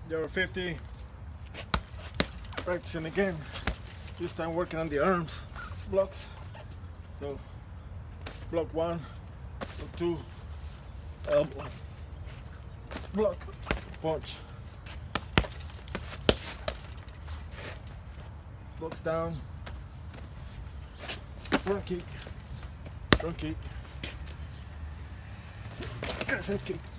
There are 50. Practicing again. This time working on the arms blocks. So block 1, block 2, elbow, block, punch. Blocks down, front kick, crescent kick.